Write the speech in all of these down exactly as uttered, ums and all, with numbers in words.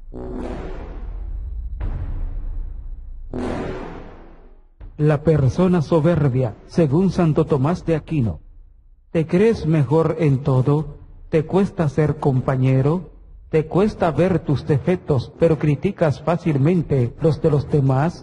La persona soberbia, según Santo Tomás de Aquino. ¿Te crees mejor en todo? ¿Te cuesta ser compañero? ¿Te cuesta ver tus defectos, pero criticas fácilmente los de los demás?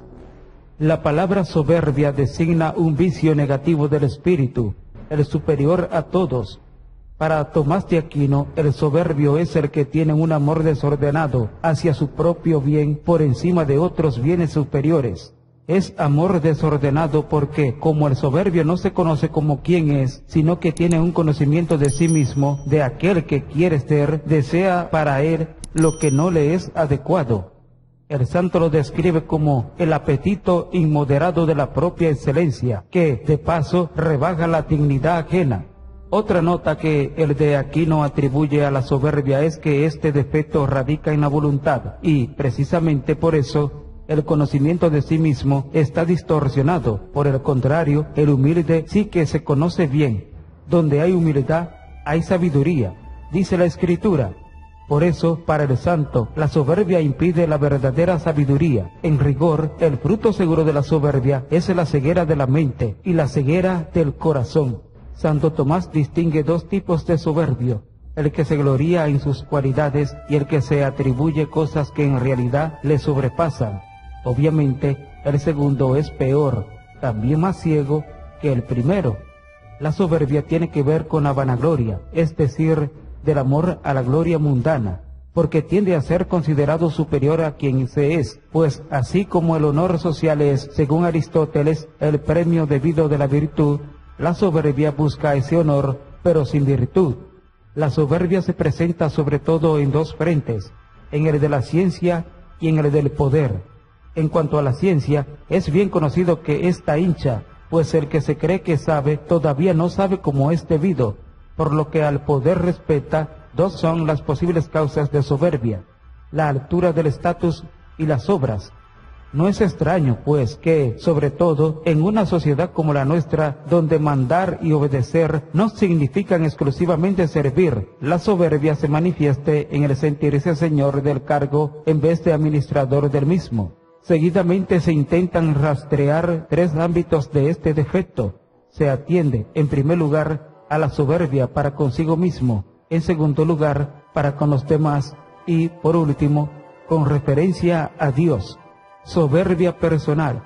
La palabra soberbia designa un vicio negativo del espíritu, el superior a todos. Para Tomás de Aquino, el soberbio es el que tiene un amor desordenado hacia su propio bien por encima de otros bienes superiores. Es amor desordenado porque, como el soberbio no se conoce como quien es, sino que tiene un conocimiento de sí mismo, de aquel que quiere ser, desea para él lo que no le es adecuado. El santo lo describe como el apetito inmoderado de la propia excelencia, que, de paso, rebaja la dignidad ajena. Otra nota que el de Aquino atribuye a la soberbia es que este defecto radica en la voluntad, y, precisamente por eso, el conocimiento de sí mismo está distorsionado. Por el contrario, el humilde sí que se conoce bien. Donde hay humildad, hay sabiduría, dice la Escritura. Por eso, para el santo, la soberbia impide la verdadera sabiduría. En rigor, el fruto seguro de la soberbia es la ceguera de la mente y la ceguera del corazón. Santo Tomás distingue dos tipos de soberbio: el que se gloría en sus cualidades y el que se atribuye cosas que en realidad le sobrepasan. Obviamente, el segundo es peor, también más ciego que el primero. La soberbia tiene que ver con la vanagloria, es decir, del amor a la gloria mundana, porque tiende a ser considerado superior a quien se es, pues así como el honor social es, según Aristóteles, el premio debido de la virtud, la soberbia busca ese honor, pero sin virtud. La soberbia se presenta sobre todo en dos frentes, en el de la ciencia y en el del poder. En cuanto a la ciencia, es bien conocido que ésta hincha, pues el que se cree que sabe, todavía no sabe como es debido, por lo que al poder respecta, dos son las posibles causas de soberbia: la altura del estatus y las obras. No es extraño, pues, que, sobre todo, en una sociedad como la nuestra, donde mandar y obedecer no significan exclusivamente servir, la soberbia se manifieste en el sentirse señor del cargo en vez de administrador del mismo. Seguidamente se intentan rastrear tres ámbitos de este defecto. Se atiende, en primer lugar, a la soberbia para consigo mismo, en segundo lugar, para con los demás, y, por último, con referencia a Dios. Soberbia personal.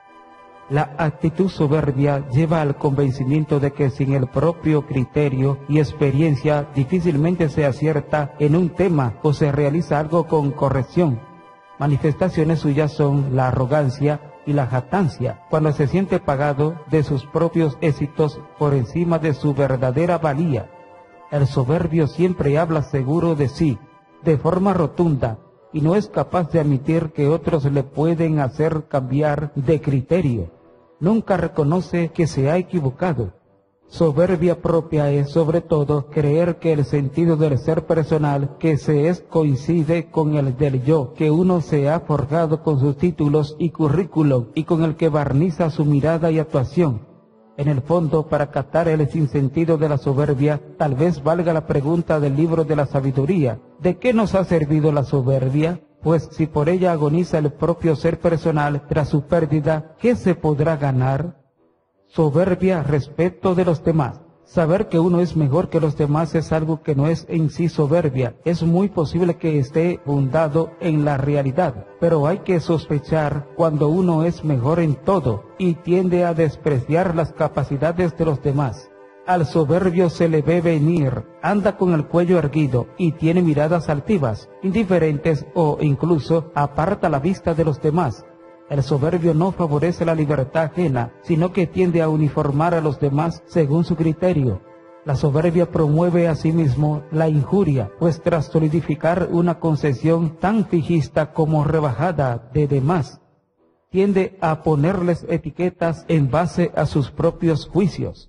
La actitud soberbia lleva al convencimiento de que sin el propio criterio y experiencia difícilmente se acierta en un tema o se realiza algo con corrección. Manifestaciones suyas son la arrogancia y la jactancia, cuando se siente pagado de sus propios éxitos por encima de su verdadera valía. El soberbio siempre habla seguro de sí, de forma rotunda, y no es capaz de admitir que otros le pueden hacer cambiar de criterio. Nunca reconoce que se ha equivocado. Soberbia propia es, sobre todo, creer que el sentido del ser personal que se es coincide con el del yo, que uno se ha forjado con sus títulos y currículum y con el que barniza su mirada y actuación. En el fondo, para captar el sinsentido de la soberbia, tal vez valga la pregunta del libro de la sabiduría: ¿de qué nos ha servido la soberbia? Pues si por ella agoniza el propio ser personal tras su pérdida, ¿qué se podrá ganar? Soberbia respecto de los demás. Saber que uno es mejor que los demás es algo que no es en sí soberbia. Es muy posible que esté fundado en la realidad, pero hay que sospechar cuando uno es mejor en todo y tiende a despreciar las capacidades de los demás. Al soberbio se le ve venir, anda con el cuello erguido y tiene miradas altivas, indiferentes o incluso aparta la vista de los demás. El soberbio no favorece la libertad ajena, sino que tiende a uniformar a los demás según su criterio. La soberbia promueve asimismo la injuria, pues tras solidificar una concesión tan fijista como rebajada de demás, tiende a ponerles etiquetas en base a sus propios juicios.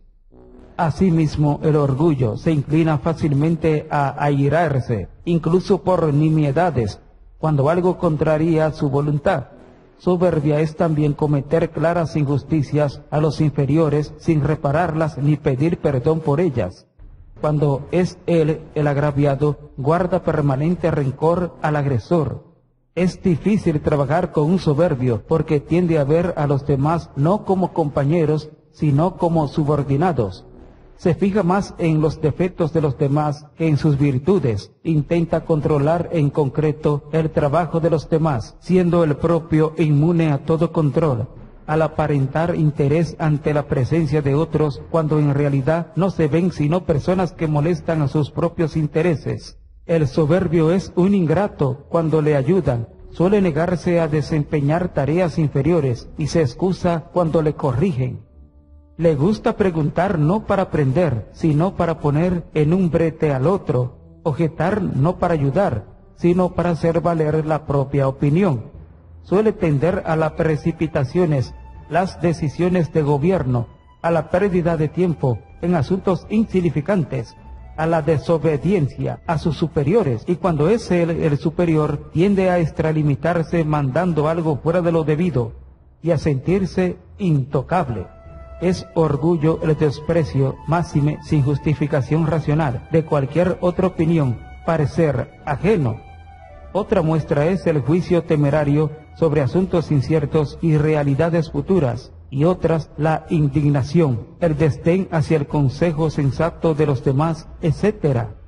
Asimismo, el orgullo se inclina fácilmente a airarse, incluso por nimiedades, cuando algo contraría su voluntad. Soberbia es también cometer claras injusticias a los inferiores sin repararlas ni pedir perdón por ellas. Cuando es él el agraviado, guarda permanente rencor al agresor. Es difícil trabajar con un soberbio porque tiende a ver a los demás no como compañeros, sino como subordinados. Se fija más en los defectos de los demás que en sus virtudes. Intenta controlar en concreto el trabajo de los demás, siendo el propio inmune a todo control, al aparentar interés ante la presencia de otros cuando en realidad no se ven sino personas que molestan a sus propios intereses. El soberbio es un ingrato cuando le ayudan, suele negarse a desempeñar tareas inferiores y se excusa cuando le corrigen. Le gusta preguntar no para aprender, sino para poner en un brete al otro, objetar no para ayudar, sino para hacer valer la propia opinión. Suele tender a las precipitaciones, las decisiones de gobierno, a la pérdida de tiempo en asuntos insignificantes, a la desobediencia a sus superiores, y cuando es él el superior, tiende a extralimitarse mandando algo fuera de lo debido y a sentirse intocable. Es orgullo el desprecio, máxime sin justificación racional, de cualquier otra opinión, parecer ajeno. Otra muestra es el juicio temerario sobre asuntos inciertos y realidades futuras, y otras la indignación, el desdén hacia el consejo sensato de los demás, etcétera.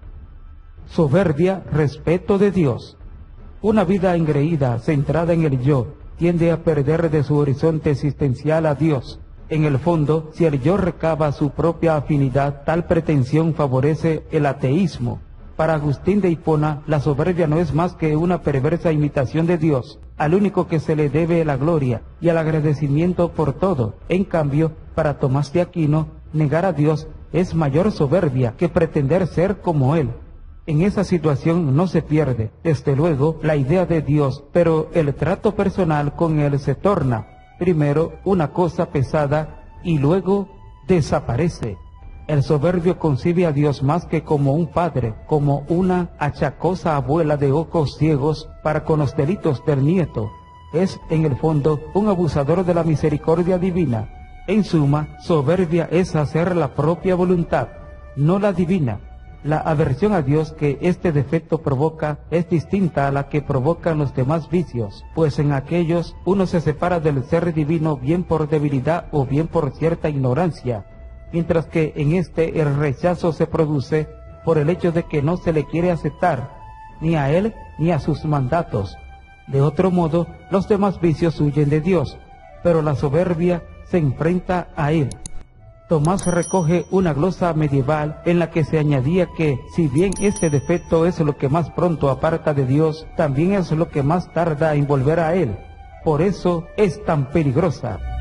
Soberbia, respeto de Dios. Una vida engreída, centrada en el yo, tiende a perder de su horizonte existencial a Dios. En el fondo, si el yo recaba su propia afinidad, tal pretensión favorece el ateísmo. Para Agustín de Hipona, la soberbia no es más que una perversa imitación de Dios, al único que se le debe la gloria y el agradecimiento por todo. En cambio, para Tomás de Aquino, negar a Dios es mayor soberbia que pretender ser como Él. En esa situación no se pierde, desde luego, la idea de Dios, pero el trato personal con Él se torna, primero, una cosa pesada y luego desaparece. El soberbio concibe a Dios más que como un padre, como una achacosa abuela de ojos ciegos para con los delitos del nieto. Es, en el fondo, un abusador de la misericordia divina. En suma, soberbia es hacer la propia voluntad, no la divina. La aversión a Dios que este defecto provoca es distinta a la que provocan los demás vicios, pues en aquellos uno se separa del ser divino bien por debilidad o bien por cierta ignorancia, mientras que en este el rechazo se produce por el hecho de que no se le quiere aceptar, ni a él ni a sus mandatos. De otro modo, los demás vicios huyen de Dios, pero la soberbia se enfrenta a él. Tomás recoge una glosa medieval en la que se añadía que, si bien este defecto es lo que más pronto aparta de Dios, también es lo que más tarda en volver a él. Por eso es tan peligrosa.